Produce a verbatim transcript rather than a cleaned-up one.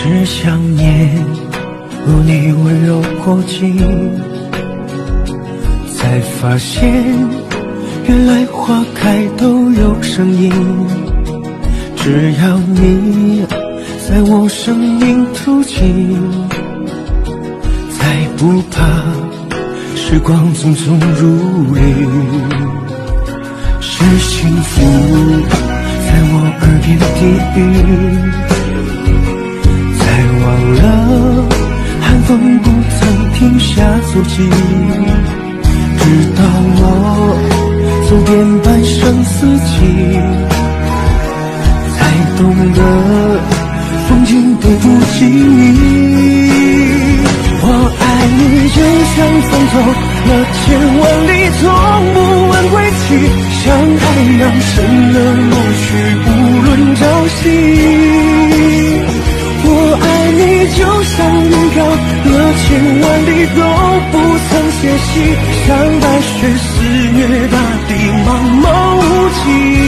是想念，如你温柔过境，才发现原来花开都有声音。只要你在我生命途径，才不怕时光匆匆如旅。是幸福在我耳边低语，才忘了寒风不曾停下足迹，直到我走遍半生四季，才懂得风景对不起你。我爱你就像风走了千万里，从不问归期，像太阳升了落去，无论朝夕。我爱你就像云飘了千万里，都不曾歇息，像白雪肆虐大地，茫茫无际。